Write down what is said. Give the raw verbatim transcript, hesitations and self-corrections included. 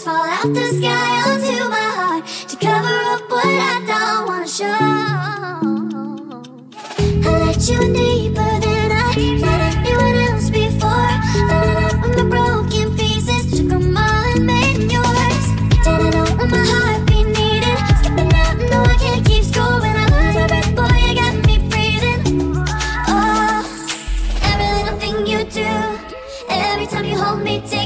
stars fall out the sky onto my heart to cover up what I don't wanna show. I let you in deeper than I let anyone else before. Falling up from the broken pieces, took them all and made yours. Didn't know what my heart be needed. Skipping out, no I can't keep score. When I lose my breath, boy, you got me breathing. Oh, every little thing you do, every time you hold me tight.